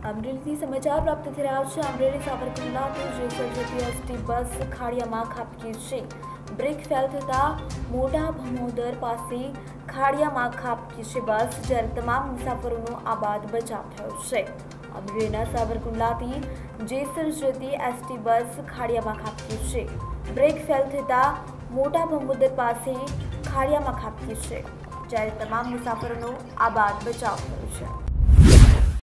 અમરેલીથી સમાચાર પ્રાપ્ત થઈ રહ્યા છે। અમરેલી સાવરકુંડલાથી જેસર જતી એસટી બસ ખાડિયામાં ખાબકી છે। બ્રેક ફેલ થતા મોટા ભમોદર પાસે ખાડિયામાં ખાબકી છે બસ, જ્યારે તમામ મુસાફરોનો આબાદ બચાવ થયો છે। અમરેલીના સાવરકુંડલાથી જેસર જતી એસટી બસ ખાડિયામાં ખાબકી છે। બ્રેક ફેલ થતા મોટા ભમોદર પાસે ખાડિયામાં ખાબકી છે, જ્યારે તમામ મુસાફરોનો આબાદ બચાવ થયો છે।